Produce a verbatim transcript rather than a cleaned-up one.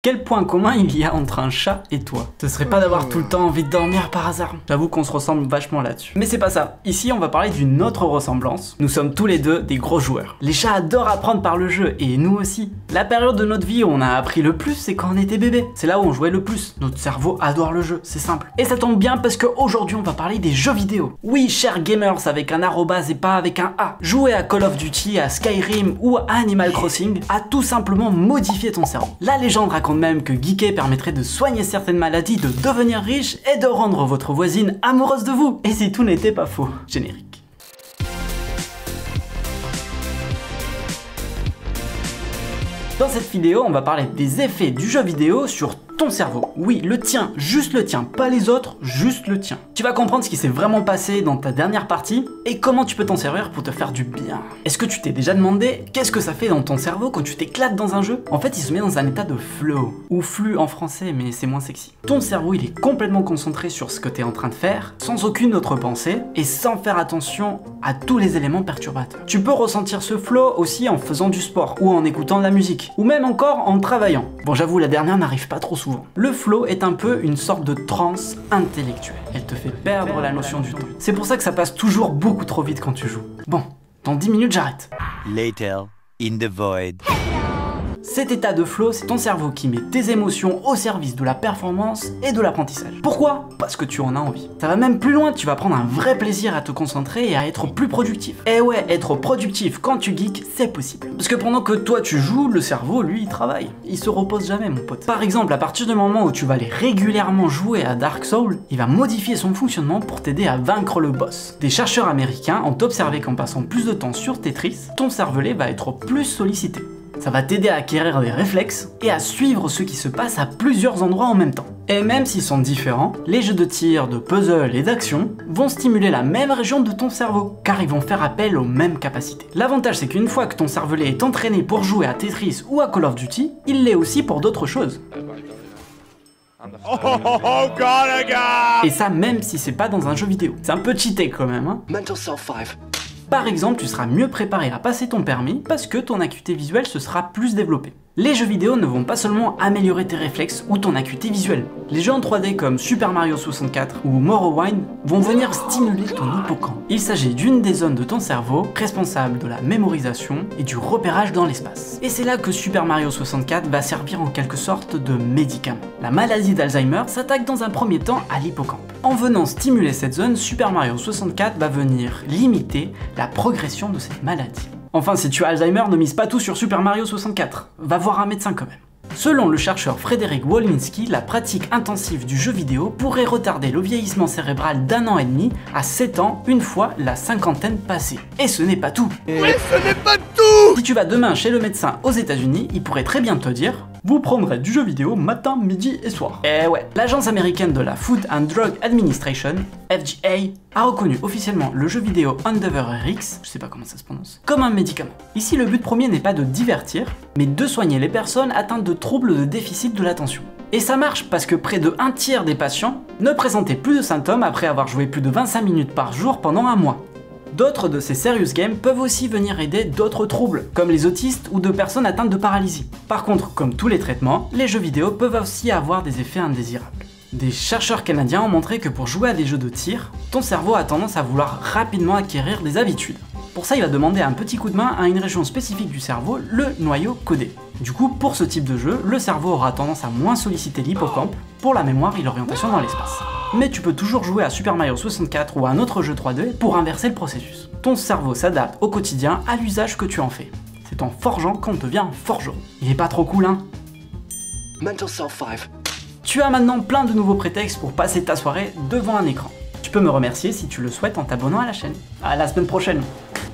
Quel point commun il y a entre un chat et toi? Ce serait pas d'avoir tout le temps envie de dormir par hasard? J'avoue qu'on se ressemble vachement là-dessus. Mais c'est pas ça. Ici, on va parler d'une autre ressemblance. Nous sommes tous les deux des gros joueurs. Les chats adorent apprendre par le jeu, et nous aussi. La période de notre vie où on a appris le plus, c'est quand on était bébé. C'est là où on jouait le plus. Notre cerveau adore le jeu, c'est simple. Et ça tombe bien parce qu'aujourd'hui, on va parler des jeux vidéo. Oui, chers gamers, avec un arrobase et pas avec un A. Jouer à Call of Duty, à Skyrim ou à Animal Crossing a tout simplement modifié ton cerveau. La légende raconte même que geeker permettrait de soigner certaines maladies, de devenir riche et de rendre votre voisine amoureuse de vous. Et si tout n'était pas faux. Générique. Dans cette vidéo, on va parler des effets du jeu vidéo sur ton cerveau. Oui, le tien, juste le tien, pas les autres, juste le tien. Tu vas comprendre ce qui s'est vraiment passé dans ta dernière partie et comment tu peux t'en servir pour te faire du bien. Est-ce que tu t'es déjà demandé qu'est-ce que ça fait dans ton cerveau quand tu t'éclates dans un jeu? En fait, il se met dans un état de flow, ou flux en français, mais c'est moins sexy. Ton cerveau, il est complètement concentré sur ce que tu es en train de faire, sans aucune autre pensée, et sans faire attention à tous les éléments perturbateurs. Tu peux ressentir ce flow aussi en faisant du sport, ou en écoutant de la musique, ou même encore en travaillant. Bon, j'avoue, la dernière n'arrive pas trop souvent. Le flow est un peu une sorte de transe intellectuelle. Elle te fait perdre la notion du temps. C'est pour ça que ça passe toujours beaucoup trop vite quand tu joues. Bon, dans dix minutes, j'arrête. Later, in the void. Cet état de flow, c'est ton cerveau qui met tes émotions au service de la performance et de l'apprentissage. Pourquoi? Parce que tu en as envie. Ça va même plus loin, tu vas prendre un vrai plaisir à te concentrer et à être plus productif. Et ouais, être productif quand tu geeks, c'est possible. Parce que pendant que toi tu joues, le cerveau, lui, il travaille. Il se repose jamais, mon pote. Par exemple, à partir du moment où tu vas aller régulièrement jouer à Dark Souls, il va modifier son fonctionnement pour t'aider à vaincre le boss. Des chercheurs américains ont observé qu'en passant plus de temps sur Tetris, ton cervelet va être plus sollicité. Ça va t'aider à acquérir des réflexes et à suivre ce qui se passe à plusieurs endroits en même temps. Et même s'ils sont différents, les jeux de tir, de puzzle et d'action vont stimuler la même région de ton cerveau, car ils vont faire appel aux mêmes capacités. L'avantage, c'est qu'une fois que ton cervelet est entraîné pour jouer à Tetris ou à Call of Duty, il l'est aussi pour d'autres choses. Oh, oh, oh God, God. Et ça, même si c'est pas dans un jeu vidéo. C'est un peu cheaté quand même, hein. Mental Self five. Par exemple, tu seras mieux préparé à passer ton permis parce que ton acuité visuelle se sera plus développée. Les jeux vidéo ne vont pas seulement améliorer tes réflexes ou ton acuité visuelle. Les jeux en trois D comme Super Mario soixante-quatre ou Morrowind vont venir stimuler ton hippocampe. Il s'agit d'une des zones de ton cerveau responsable de la mémorisation et du repérage dans l'espace. Et c'est là que Super Mario soixante-quatre va servir en quelque sorte de médicament. La maladie d'Alzheimer s'attaque dans un premier temps à l'hippocampe. En venant stimuler cette zone, Super Mario soixante-quatre va venir limiter la progression de cette maladie. Enfin, si tu as Alzheimer, ne mise pas tout sur Super Mario soixante-quatre. Va voir un médecin quand même. Selon le chercheur Frédéric Wolinski, la pratique intensive du jeu vidéo pourrait retarder le vieillissement cérébral d'un an et demi à sept ans une fois la cinquantaine passée. Et ce n'est pas tout. Mais ce n'est pas tout. Si tu vas demain chez le médecin aux États-Unis, il pourrait très bien te dire: vous prendrez du jeu vidéo matin, midi et soir. Eh ouais, l'agence américaine de la Food and Drug Administration, F D A, a reconnu officiellement le jeu vidéo Endeavor R X, je sais pas comment ça se prononce, comme un médicament. Ici, le but premier n'est pas de divertir, mais de soigner les personnes atteintes de troubles de déficit de l'attention. Et ça marche parce que près de un tiers des patients ne présentaient plus de symptômes après avoir joué plus de vingt-cinq minutes par jour pendant un mois. D'autres de ces serious games peuvent aussi venir aider d'autres troubles, comme les autistes ou de personnes atteintes de paralysie. Par contre, comme tous les traitements, les jeux vidéo peuvent aussi avoir des effets indésirables. Des chercheurs canadiens ont montré que pour jouer à des jeux de tir, ton cerveau a tendance à vouloir rapidement acquérir des habitudes. Pour ça, il va demander un petit coup de main à une région spécifique du cerveau, le noyau codé. Du coup, pour ce type de jeu, le cerveau aura tendance à moins solliciter l'hippocampe pour la mémoire et l'orientation dans l'espace. Mais tu peux toujours jouer à Super Mario soixante-quatre ou à un autre jeu trois D pour inverser le processus. Ton cerveau s'adapte au quotidien à l'usage que tu en fais. C'est en forgeant qu'on devient forgeron. Il est pas trop cool, hein? Mental Self five. Tu as maintenant plein de nouveaux prétextes pour passer ta soirée devant un écran. Tu peux me remercier si tu le souhaites en t'abonnant à la chaîne. À la semaine prochaine.